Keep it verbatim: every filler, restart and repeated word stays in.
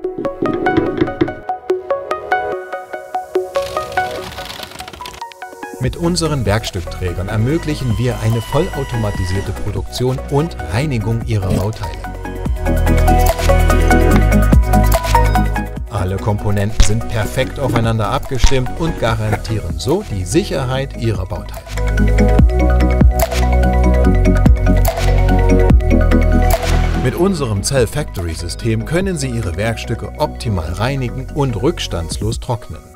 Mit unseren Werkstückträgern ermöglichen wir eine vollautomatisierte Produktion und Reinigung Ihrer Bauteile. Alle Komponenten sind perfekt aufeinander abgestimmt und garantieren so die Sicherheit Ihrer Bauteile. Mit unserem Cell Factory System können Sie Ihre Werkstücke optimal reinigen und rückstandslos trocknen.